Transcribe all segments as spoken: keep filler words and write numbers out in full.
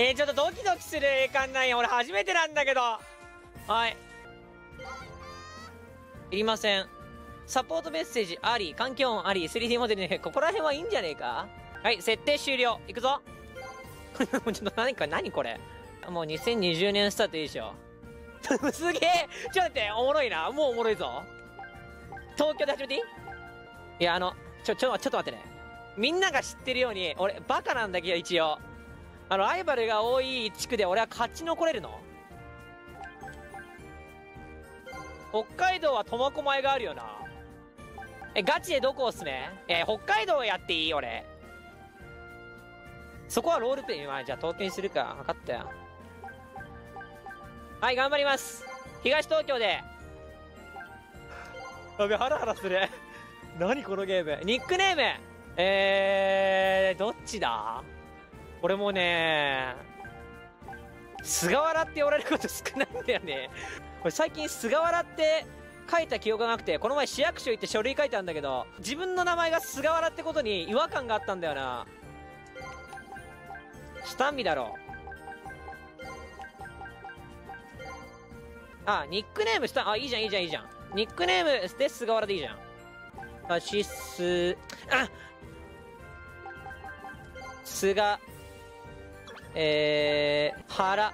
えー、ちょっとドキドキする栄冠なんや。俺初めてなんだけど。はい。いりません。サポートメッセージあり、環境音あり、スリーディー モデルね、ここら辺はいいんじゃねえか。はい、設定終了。いくぞ。ちょっと何か、何これ。もうにせんにじゅうねんスタートいいでしょ。すげえ。ちょっと待って、おもろいな。もうおもろいぞ。東京で始めていい？いや、あの、ちょ、ちょ、ちょっと待ってね。みんなが知ってるように、俺、バカなんだけど、一応。あの、ライバルが多い地区で俺は勝ち残れるの？北海道は苫小牧があるよな。え、ガチでどこおすすめ？えー、北海道やっていい？俺。そこはロールプレイ。まあ、じゃあ東京にするか。分かったよ。はい、頑張ります。東東京で。やべ、ハラハラする。何このゲーム。ニックネーム。えー、どっちだ？俺もね、菅原って言われること少ないんだよね。これ最近菅原って書いた記憶がなくて、この前市役所行って書類書いたんだけど、自分の名前が菅原ってことに違和感があったんだよな。スタンビだろ。あ、ニックネームスタン、あ、いいじゃんいいじゃんいいじゃん。ニックネームで菅原でいいじゃん。あ、シス、あ菅、えー、腹。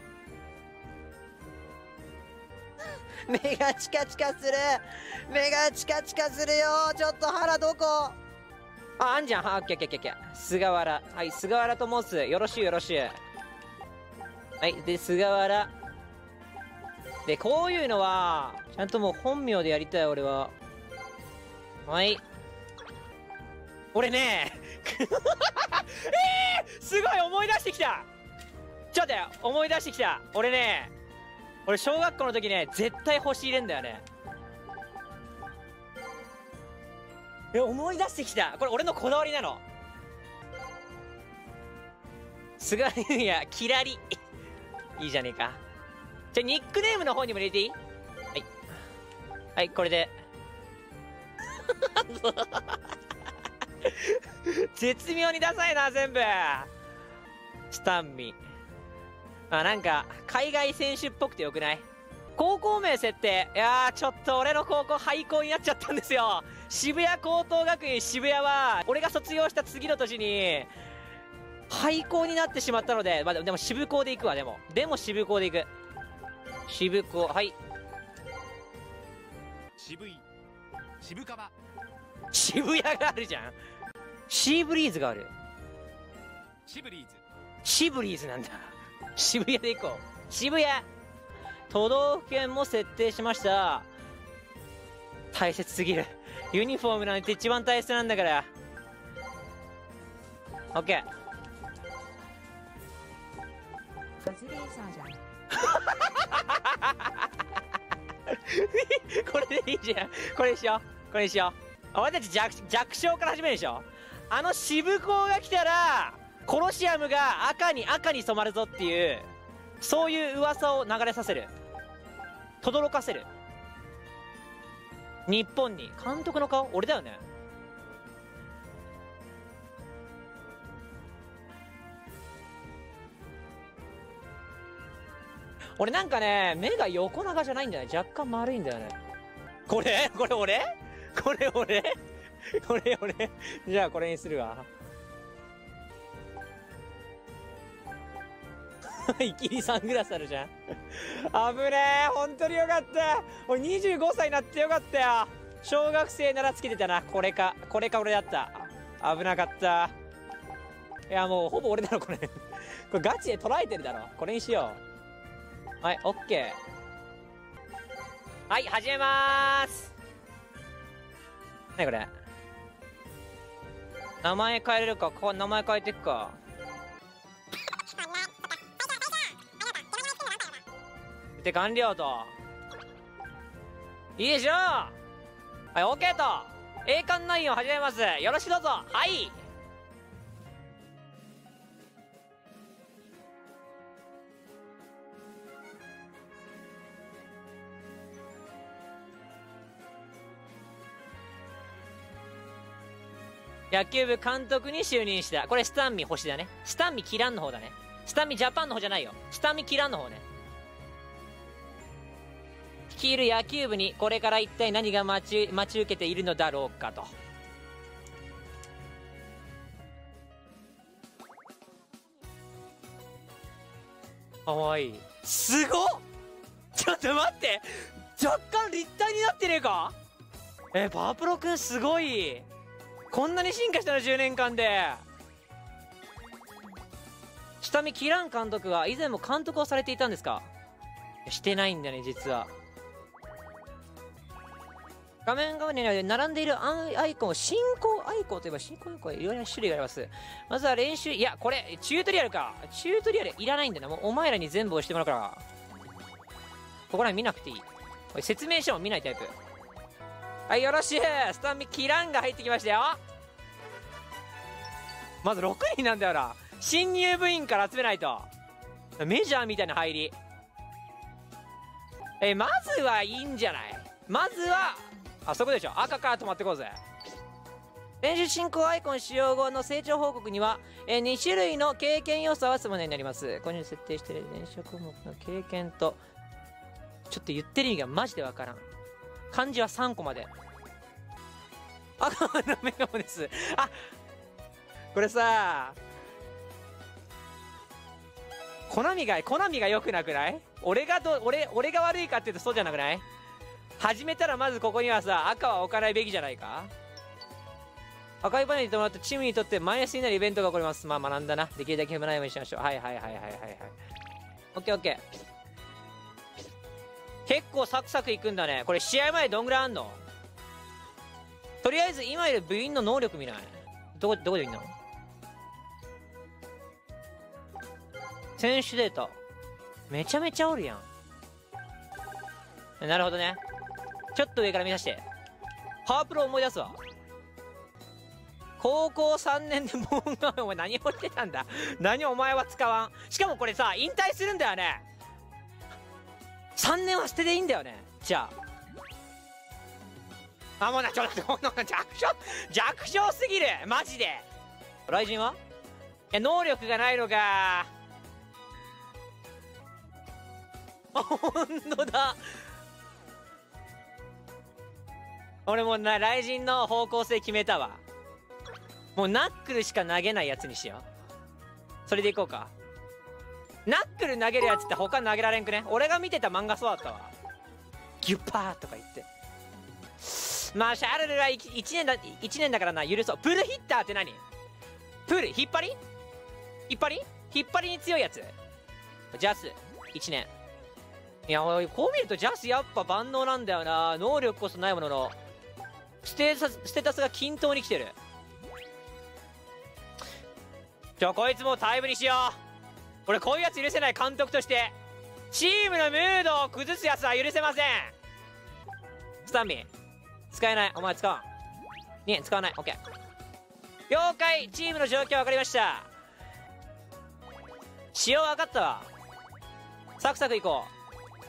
目がチカチカする。目がチカチカするよ。ちょっと腹どこ？あ、あんじゃん。は、オッケーオッケーオッケー。菅原。はい、菅原と申す。よろしゅうよろしゅう。はい、で、菅原。で、こういうのは、ちゃんともう本名でやりたい、俺は。はい。俺ね、えー、すごい思い出してきた。ちょっと待って、思い出してきた。俺ね、俺小学校の時ね、絶対星入れんだよね。え、思い出してきた。これ俺のこだわりなの。すが、いや、キラリ。いいじゃねえか。じゃあ、ニックネームの方にも入れていい？はい。はい、これで。絶妙にダサいな、全部。スタンミ。あ、なんか、海外選手っぽくてよくない？高校名設定。いやー、ちょっと俺の高校廃校になっちゃったんですよ。渋谷高等学院渋谷は、俺が卒業した次の年に、廃校になってしまったので、まあ、でも渋校で行くわ、でも。でも渋校で行く。渋校、はい。 渋い。渋川。 渋谷があるじゃん。シーブリーズがある。 シブリーズ。 シブリーズなんだ。渋谷で行こう。渋谷。都道府県も設定しました。大切すぎる。ユニフォームなんて一番大切なんだから。オッケー。これでいいじゃん。これにしよう。これにしよう。俺たち弱弱小から始めるでしょ。あの渋港が来たらコロシアムが赤に赤に染まるぞっていう、そういう噂を流れさせる。轟かせる。日本に。監督の顔俺だよね。俺なんかね、目が横長じゃないんだよね。若干丸いんだよね。これこれ俺これ俺これ俺じゃあこれにするわ。イキリサングラスあるじゃん。危ねえ。本当によかった。俺にじゅうごさいになってよかったよ。小学生ならつけてたな。これか。これか俺だった。危なかった。いやもうほぼ俺だろこれ。これガチで捉えてるだろ。これにしよう。はい、オッケー。はい、始めまーす。なにこれ。名前変えれるか。こ名前変えていくか。で完了と。いいでしょう。はい、OK と。栄冠ナインを始めます。よろしくどうぞ。はい。野球部監督に就任した。これスタンミ星だね。スタンミキランの方だね。 スタミジャパンの方じゃないよ。スタミキランの方ね。率いる野球部にこれから一体何が待ち待ち受けているのだろうかと。かわいい。すごっ。ちょっと待って、若干立体になってねえか。えー、パワプロくんすごい。こんなに進化したのじゅうねんかんで。下見キラン監督は以前も監督をされていたんですか。してないんだね実は。画面側に並んでいるアイコンを進行アイコンといえば進行アイコンはいろいろな種類があります。まずは練習、いやこれチュートリアルか。チュートリアルいらないんだな。もうお前らに全部押してもらうから、ここら辺見なくていい。これ説明書も見ないタイプ。はい、よろしい。スタミキランが入ってきましたよ。まずろくにんなんだよな。新入部員から集めないと。メジャーみたいな入り。えまずはいいんじゃない。まずはあそこでしょ。赤から止まってこうぜ。練習進行アイコン使用後の成長報告には、えー、に種類の経験要素を合わせたものになります。ここに設定している練習項目の経験と、ちょっと言ってる意味がマジでわからん。漢字はさんこまで。赤のメガホです。あ、これさ、コナミがコナミが良くなくない？俺がど俺俺が悪いかって言うとそうじゃなくない？始めたらまずここにはさ、赤は置かないべきじゃないか。赤いバネに伴ってチームにとってマイナスになるイベントが起こります。まあ学んだな。できるだけ踏まないようにしましょう。はいはいはいはいはいはい。オッケーオッケー。結構サクサクいくんだね。これ試合前どんぐらいあんの？とりあえず今いる部員の能力見ない？どこどこでいんの？選手データめちゃめちゃおるやん。なるほどね。ちょっと上から見させて。パワープロ思い出すわ。高校さんねんでもうお前何をしてたんだ。何お前は使わん。しかもこれさ引退するんだよね。さんねんは捨てでいいんだよね。じゃああもうな、ちょっとこの弱小弱小すぎるマジで。雷神はえ能力がないのか。あほんとだ。俺もうな雷神の方向性決めたわ。もうナックルしか投げないやつにしよう。それでいこうか。ナックル投げるやつって他投げられんくね。俺が見てた漫画そうだったわ。ギュッパーとか言って。まあシャルルはいちねんだいちねんだからな許そう。プルヒッターって何？プル引っ張り引っ張り引っ張りに強いやつ。ジャスいちねん。いやこう見るとジャスやっぱ万能なんだよな。能力こそないもののステータスステータスが均等に来てる。じゃあこいつもタイムにしよう。俺こういうやつ許せない。監督としてチームのムードを崩すやつは許せません。スタンビー使えない。お前使わんに使わない。 OK 了解。チームの状況分かりました。仕様分かったわ。サクサクいこう。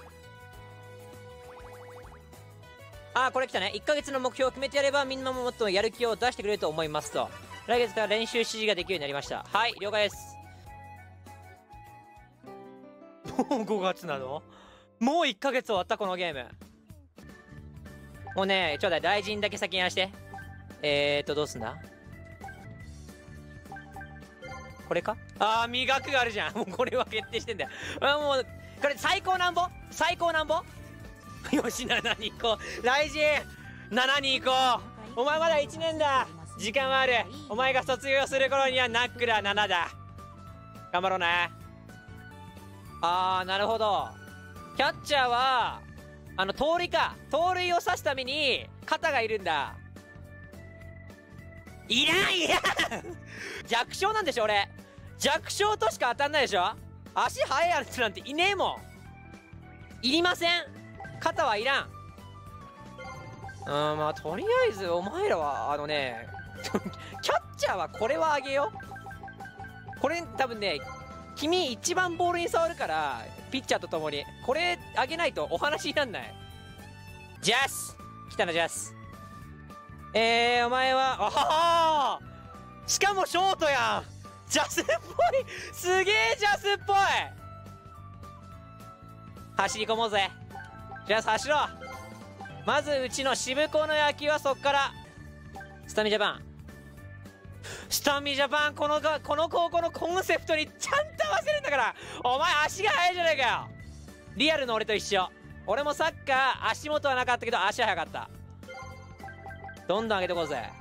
ああこれ来たね。いっかげつの目標を決めてやればみんなももっとやる気を出してくれると思いますと。来月から練習指示ができるようになりました。はい了解です。もうごがつなの？もういっかげつ終わったこのゲーム。もうねちょうだい。大臣だけ先にやらして。えーっとどうすんだこれか。ああ磨くがあるじゃん。もうこれは決定してんだよ。あもうこれ最高なんぼ最高なんぼよしななに行こう。大臣ななに行こう。お前まだいちねんだ。時間はある。お前が卒業する頃にはナックルはななだ。頑張ろうね。あーなるほど。キャッチャーはあの盗塁か。盗塁を刺すために肩がいるんだ。いらんいらん弱小なんでしょ俺。弱小としか当たんないでしょ。足速いやつなんていねえもん。いりません。肩はいらん。うんまあとりあえずお前らはあのねキャッチャーはこれはあげよう。これ多分ね君一番ボールに触るからピッチャーとともにこれあげないとお話になんない。ジャス来たなジャス。えー、お前はあははしかもショートやん。 ジャスっぽい、すげえジャスっぽい。走り込もうぜ。じゃあ走ろう。まずうちの渋子の野球はそっから。スタミジャパン、スタミジャパン、このがこの高校のコンセプトにちゃんと合わせるんだから。お前足が速いじゃないかよ。リアルの俺と一緒。俺もサッカー足元はなかったけど足は速かった。どんどん上げてこうぜ。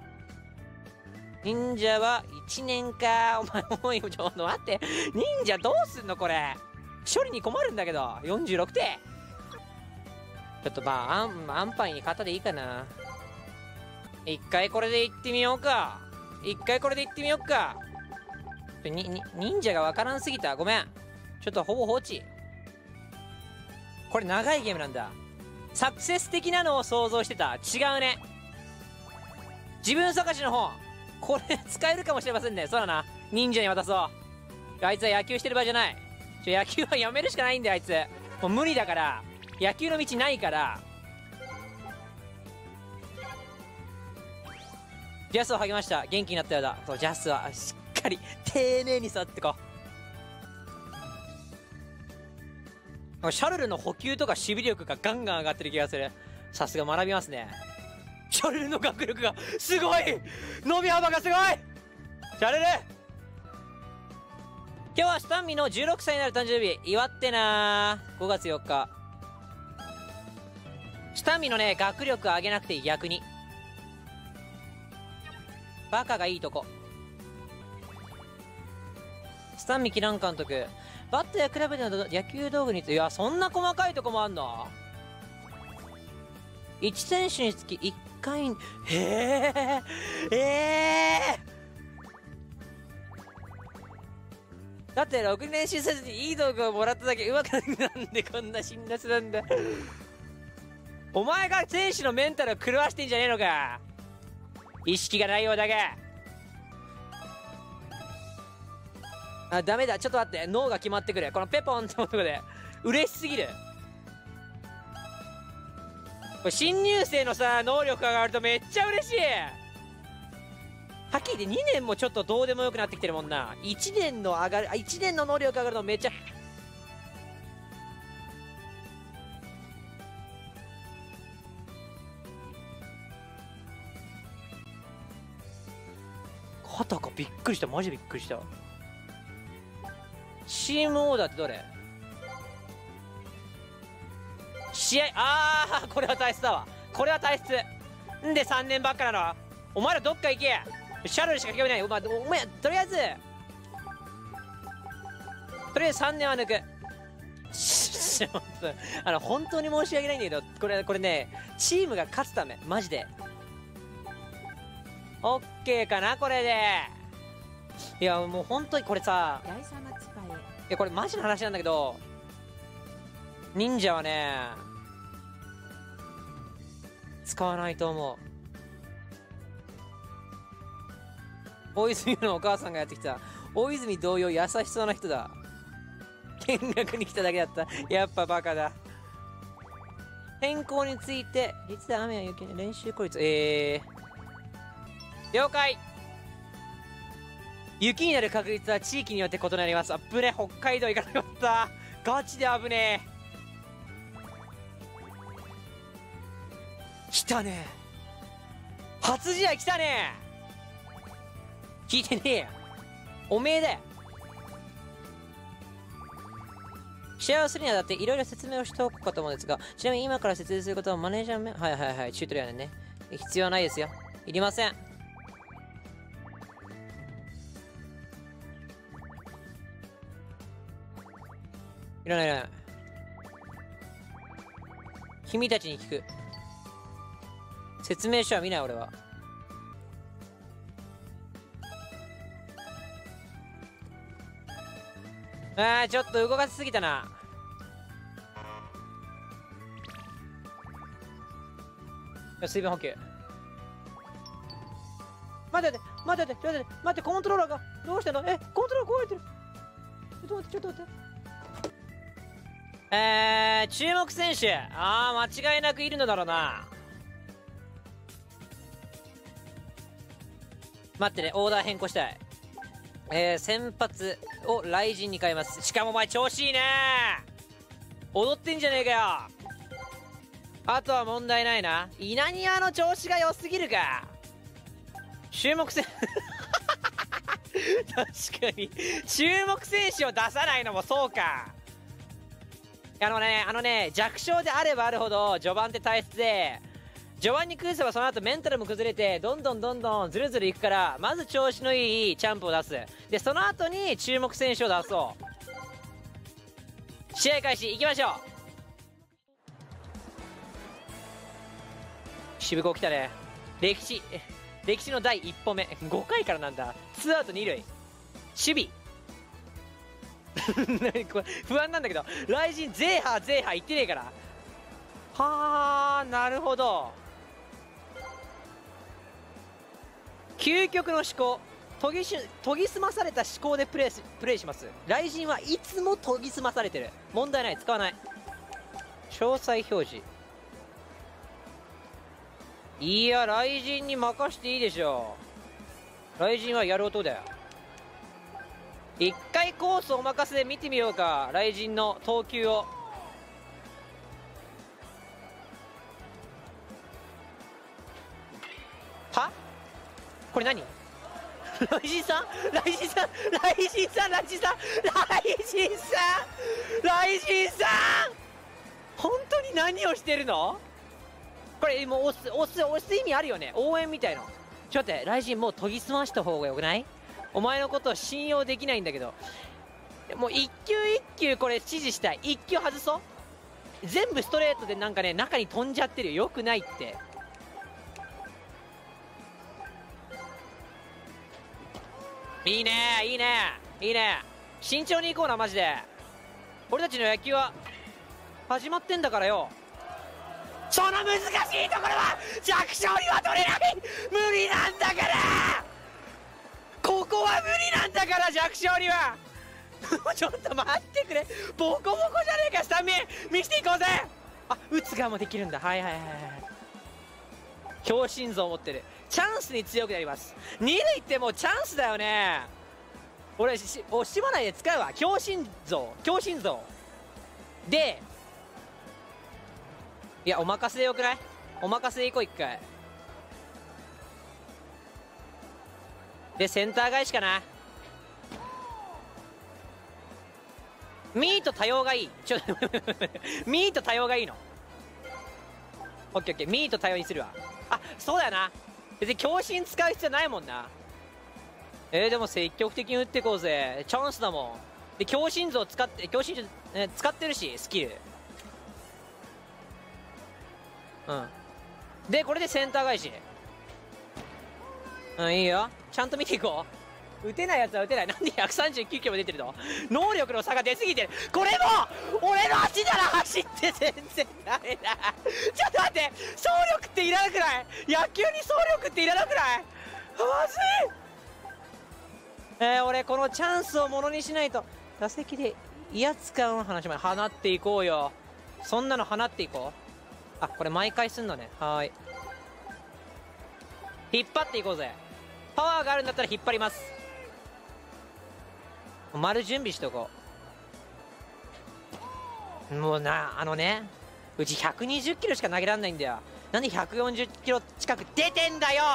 忍者はいちねんか。お前もうちょっと待って、忍者どうすんのこれ。処理に困るんだけど。よんじゅうろくてん。ちょっとまあアンアンパイに肩でいいかな。一回これでいってみようか。一回これでいってみようか。にに忍者がわからんすぎた。ごめん。ちょっとほぼ放置。これ長いゲームなんだ。サクセス的なのを想像してた。違うね。自分探しの方、これ使えるかもしれませんね。そうだな、忍者に渡そう。あいつは野球してる場合じゃない。ちょ野球はやめるしかないんだよあいつ。もう無理だから。野球の道ないから。ジャスを励ました。元気になったようだ。そう、ジャスはしっかり丁寧に座ってこう。シャルルの補給とか守備力がガンガン上がってる気がする。さすが学びますね。シャルルの学力がすごい、伸び幅がすごい。シャルル、今日はスタンミのじゅうろくさいになる誕生日祝ってな。ごがつよっか。スタンミのね学力上げなくて逆にバカがいいとこ。スタンミキラン監督、バットやクラブなど野球道具について、いやそんな細かいとこもあんの。いち選手につきいっかい。へえええー、だってろくねん練習せずにいい道具をもらっただけ上手くなんでこんな辛辣なんだ。お前が選手のメンタルを狂わしてんじゃねえのか。意識がないようだが。あ、ダメだ、ちょっと待って、脳が決まってくる。このペポンってとこで嬉しすぎる。これ新入生のさ能力が上がるとめっちゃ嬉しい。はっきり言ってにねんもちょっとどうでもよくなってきてるもんな。いちねんの上がる、あいちねんの能力上がるのめっちゃ。肩がびっくりした。マジびっくりした。チームオーダーってどれ。試合、ああこれは体質だわ。これは体質んでさんねんばっかなの。お前らどっか行け。シャルルしか興味ない。お前、お前とりあえずとりあえずさんねんは抜く。あの本当に申し訳ないんだけど、これこれねチームが勝つためマジでオッケーかなこれで。いやもう本当にこれさ、いやこれマジの話なんだけど、忍者はね使わないと思う。大泉のお母さんがやってきた。大泉同様優しそうな人だ。見学に来ただけだった。やっぱバカだ。天候について実は雨や雪の練習効率、えー了解。雪になる確率は地域によって異なります。あぶね、北海道行かなかった。ガチで危ねえ。来たね。初試合来たね。聞いてねえよ。おめえだよ。試合をするにあたっていろいろ説明をしておくかと思うんですが、ちなみに今から説明することはマネージャーめ、はいはいはい、チュートリアルね。必要ないですよ。いりません。いらないいらない。君たちに聞く。説明書は見ない俺は。あーちょっと動かしすぎたな。水分補給。待って待って待って待って待って、コントローラーがどうしたの。えコントローラー壊れてる。ちょっと待ってちょっと待って。えー、注目選手、ああ間違いなくいるのだろうな。待ってね、オーダー変更したい。 えー、先発を雷神に変えます。しかもお前調子いいねー、踊ってんじゃねえかよ。あとは問題ないな。稲庭の調子が良すぎるか。注目選確かに注目選手を出さないのもそうか。あのねあのね弱小であればあるほど序盤って大切で、序盤に崩せばその後メンタルも崩れてどんどんどんどんズルズルいくから、まず調子のいいチャンプを出す。でその後に注目選手を出そう。試合開始いきましょう。渋子来たね。歴史歴史の第一歩目ごかいからなんだ。ツーアウト二塁守備何これ不安なんだけど、雷神ゼーハーゼーハー言ってねえから。はあなるほど。究極の思考、研ぎし研ぎ澄まされた思考でプレイしプレイします。雷神はいつも研ぎ澄まされてる。問題ない、使わない。詳細表示、いや雷神に任していいでしょう。雷神はやる音だよ。一回コースお任せで見てみようか、雷神の投球を。はこれ何雷神さん雷神さん雷神さん雷神さん雷神さん雷神さん本当に何をしてるのこれ。もう押す押す押す意味あるよね、応援みたいの。ちょっと待って、雷神もう研ぎ澄ました方がよくない？お前のことを信用できないんだけど、もう一球一球これ指示したい。一球外そう。全部ストレートでなんかね中に飛んじゃってるよ、よくないって。いいねいいねいいね、慎重にいこうなマジで。俺たちの野球は始まってんだからよ。その難しいところは弱小には取れない、無理なんだから、ここは無理なんだから弱小にはちょっと待ってくれ、ボコボコじゃねえか。スタミン見せていこうぜ。あ、打つ側もできるんだ。はいはいはいはい。強心臓を持ってる。チャンスに強くなります。二塁ってもうチャンスだよね。俺し惜しまないで使うわ。強心臓強心臓で、いやお任せでよくない？お任せでいこう一回で。センター返しかな。ミート多様がいい。ちょっとミート多様がいいの。オッケーオッケー、ミート多様にするわ。あ、そうだよな、別に強心使う必要ないもんな。えー、でも積極的に打っていこうぜ、チャンスだもん。で強心臓使って強心臓、ね、使ってるしスキル。うんでこれでセンター返し。うんいいよ、ちゃんと見ていこう。打てないやつは打てない。なんでひゃくさんじゅうきゅうキロも出てるの？能力の差が出すぎてる。これも俺の足なら走って全然ダメだちょっと待って、走力っていらなくない？野球に走力っていらなくない？まずい。えー、俺このチャンスをものにしないと。打席で威圧感を放ちま放っていこうよ。そんなの放っていこう。あ、これ毎回すんのね。はーい、引っ張っていこうぜ。パワーがあるんだったら引っ張ります。丸準備しとこう。もうな、あのね、うちひゃくにじゅっキロしか投げられないんだよ。なんでひゃくよんじゅっキロ近く出てんだよ。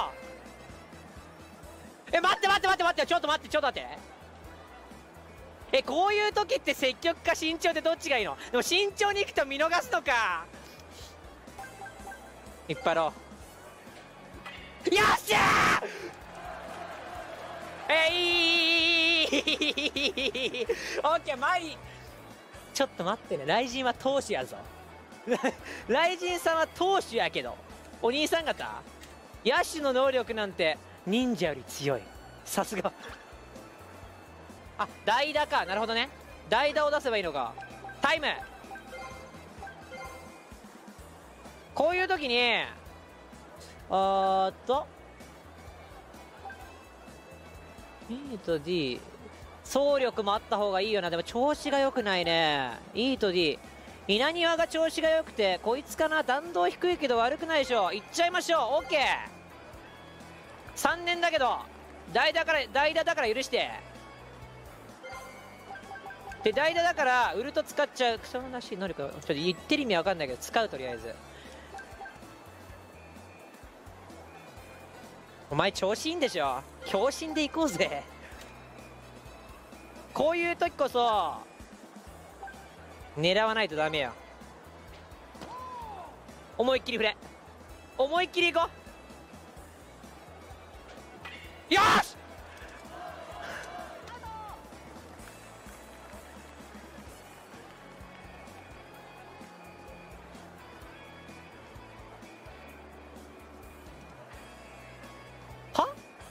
え、待って待って待って待って、ちょっと待ってちょっと待って。え、こういう時って積極か慎重ってどっちがいいの？でも慎重にいくと見逃すのか。引っ張ろう。よっしゃー。えいーオッケー、前にちょっと待ってね、雷神は投手やぞ雷神さんは投手やけど、お兄さん方野手の能力なんて忍者より強い。さすが。あ、代打か。なるほどね、代打を出せばいいのか。タイム。こういう時にあーっと E と D 走力もあった方がいいよな。でも調子が良くないね。 E と D、 稲庭が調子が良くてこいつかな。弾道低いけど悪くないでしょ。いっちゃいましょう。 OK、 さんねんだけど代打から代打だから許して。 で代打だからウルト使っちゃう。クソらしい能力、ちょっと言ってる意味わかんないけど使う。とりあえずお前調子いいんでしょ。強心でいこうぜ。こういう時こそ狙わないとダメよ。思いっきり振れ、思いっきりいこう。よしは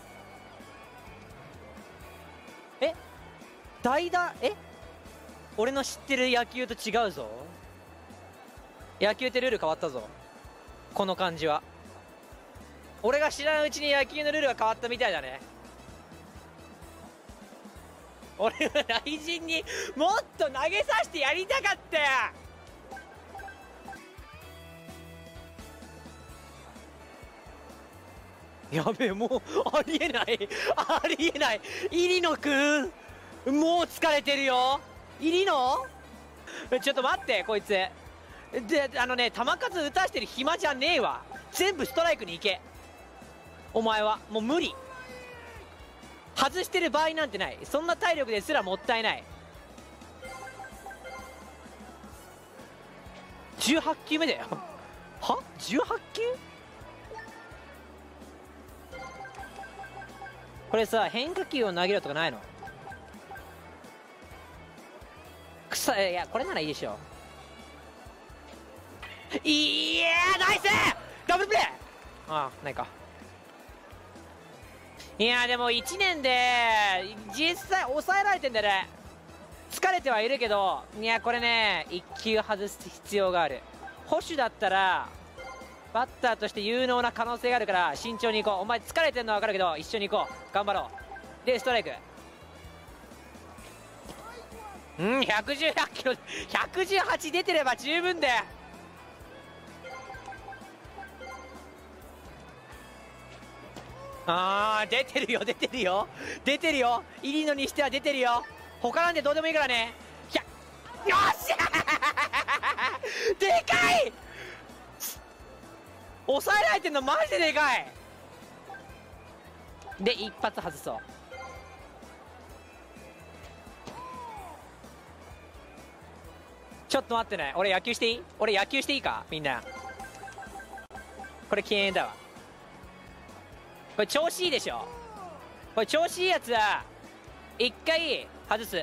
え代打、え俺の知ってる野球と違うぞ。野球ってルール変わったぞ。この感じは俺が知らんうちに野球のルールが変わったみたいだね。俺は雷神にもっと投げさせてやりたかったよ。やべえ、もうありえない、ありえない。入野くんもう疲れてるよ。入野ちょっと待って、こいつであのね、球数打たしてる暇じゃねえわ。全部ストライクに行け。お前はもう無理。外してる場合なんてない。そんな体力ですらもったいない。じゅうはち球目だよ。は ?じゅうはち 球これさ、変化球を投げるとかないの？くさ、いやこれならいいでしょ。いやーナイスダブルプレー。ああないか。いやーでもいちねんで実際抑えられてんだよね。疲れてはいるけど、いやこれねいっ球外す必要がある。保守だったらバッターとして有能な可能性があるから慎重にいこう。お前疲れてるのは分かるけど一緒に行こう。頑張ろう。でストライク。うんひゃくじゅうはちキロ、ひゃくじゅうはち出てれば十分だよ。あー出てるよ出てるよ出てるよ。入野にしては出てるよ。他なんでどうでもいいからね。ひゃよっしゃでかい。抑えられてんのマジででかい。で一発外そう。ちょっと待ってね、俺野球していい？俺野球していいかみんな。これ禁煙だわ。これ調子いいでしょ。これ調子いいやつは一回外す。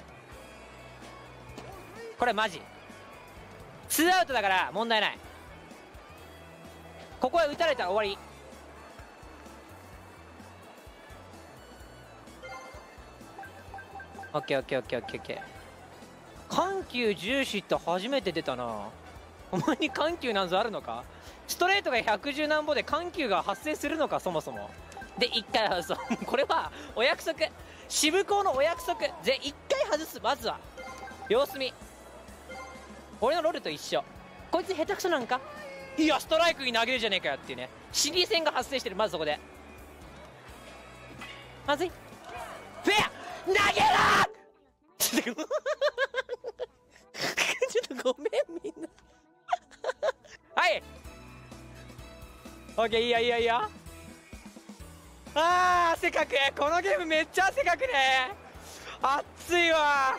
これマジツーアウトだから問題ない。ここへ打たれたら終わり。オッケーオッケーオッケーオッケーオッケー。緩急重視って初めて出たな。お前に緩急なんぞあるのか。ストレートがひゃくじゅうなんぼで緩急が発生するのかそもそも。でいっかい外そうこれはお約束、渋高のお約束。ぜいっかい外す。まずは様子見。俺のロルと一緒。こいつ下手くそなんか。いやストライクに投げるじゃねえかよっていうね、心理戦が発生してる。まずそこでまずい。フェア投げろちょっとちょっとごめんみんなはいオッケー。いいやいいやいいや。あー汗かく。このゲームめっちゃ汗かくね。熱いわ。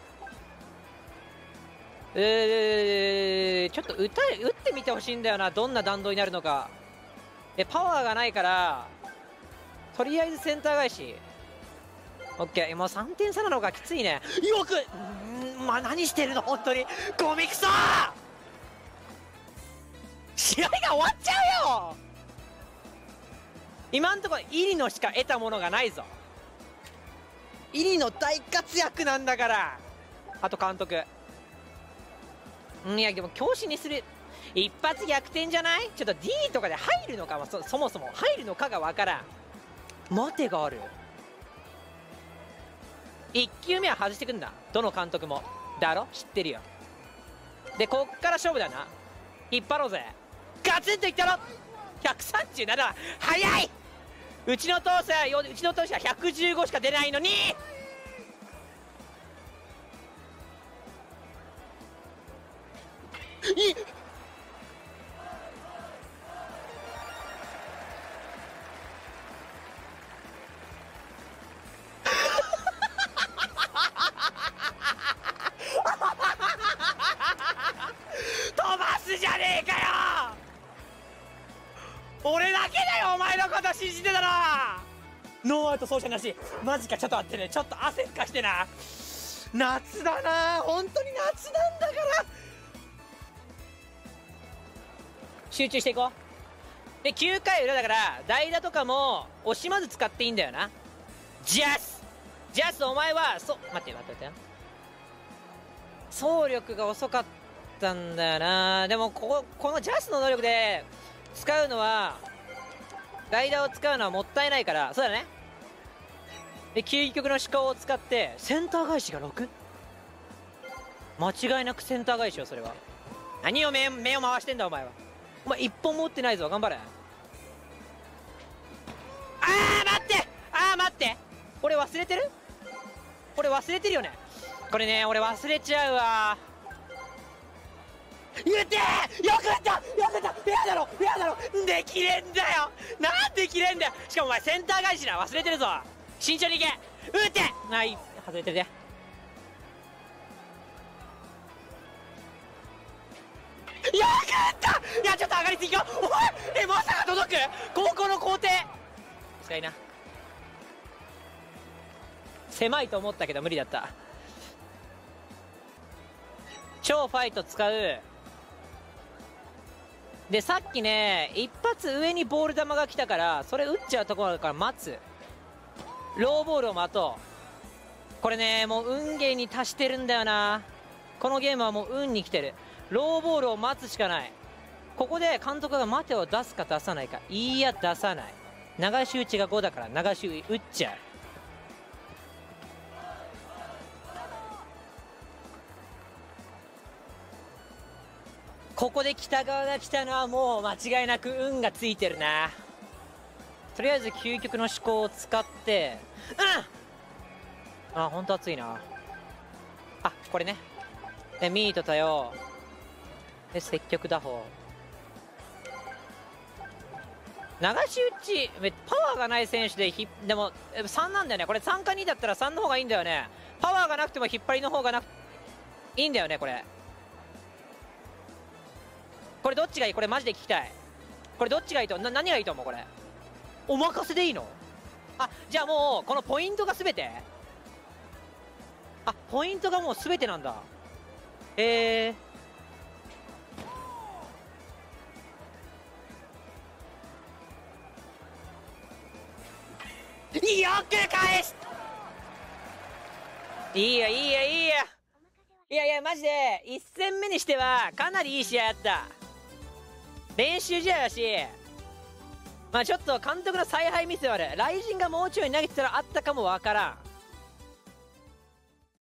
えー、ちょっと打た打ってみてほしいんだよな。どんな弾道になるのか。でパワーがないからとりあえずセンター返し。オッケー。もうさんてん差なのがきついね。よくんまあ何してるの本当にゴミクソ。試合が終わっちゃうよ。今んところ入野しか得たものがないぞ。入野大活躍なんだから。あと監督。いやでも教師にする一発逆転じゃない。ちょっと D とかで入るのかは そ, そもそも入るのかがわからん。待てがある。いっ球目は外してくんだどの監督も。だろ知ってるよ。でこっから勝負だな。引っ張ろうぜ。ガツンといったろ。ひゃくさんじゅうなな早い。うちの投手はうちの投手はひゃくじゅうごしか出ないのに。 い飛ばすじゃねえかよ。俺だけだよお前のこと信じてたな。ノーアウト走者なし。マジか。ちょっと待ってね、ちょっと汗かしてな。夏だな、本当に夏なんだから。集中していこう。できゅうかい裏だから代打とかも惜しまず使っていいんだよな。ジャスジャスお前はそ待って待って待って走力が遅かったんだよな。でもこここのジャスの能力で使うのは代打を使うのはもったいないから。そうだね。で究極の思考を使ってセンター返しがろく。間違いなくセンター返しよそれは。何を目目を回してんだお前は。お前一本も打ってないぞ。頑張れ。あー待って、あー待って、俺忘れてる俺忘れてるよねこれね。俺忘れちゃうわ。言ってー、よくやったよくやった。フェアだろフェアだろ。できれんだよ。なんできれんだよ。しかもお前センター返しな。忘れてるぞ。慎重にいけ。打ってない。外れてるね。よくやった。いやちょっと上がりすぎかお前。えまさか届く高校の校庭。近いな。狭いと思ったけど無理だった。超ファイト使う。でさっきね一発上にボール球が来たからそれ打っちゃうところだから待つ。ローボールを待とう。これねもう運ゲーに達してるんだよな。このゲームはもう運に来てる。ローボールを待つしかない。ここで監督が待てを出すか出さないか。いや出さない。流し打ちがごだから流し打っちゃう。ここで北側が来たのはもう間違いなく運がついてるな。とりあえず究極の思考を使ってうんあ本当熱いなあ。これねでミート多用で積極打法流し打ち。パワーがない選手でひでもさんなんだよねこれ。さんかにだったらさんの方がいいんだよね。パワーがなくても引っ張りの方がなくいいんだよねこれ。これどっちがいい。これマジで聞きたい。これどっちがいいとな何がいいと思う。これお任せでいいの。あじゃあもうこのポイントが全て。あポイントがもう全てなんだ。へえよく返しいいよいいよいいよ。いやいやマジでいっ戦目にしてはかなりいい試合やった。練習試合だしまあちょっと監督の采配ミスはある。ライジンがもうちょい投げてたらあったかもわからん。